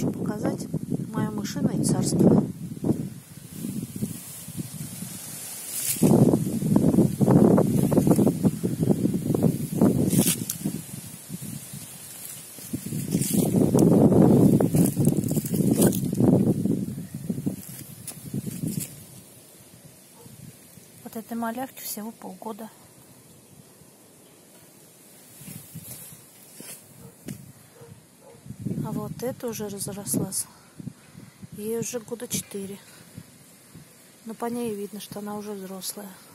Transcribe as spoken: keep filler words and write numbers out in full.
хочу показать мое мышиное царство. Вот этой малявке всего полгода. А вот эта уже разрослась. Ей уже года четыре. Но по ней видно, что она уже взрослая.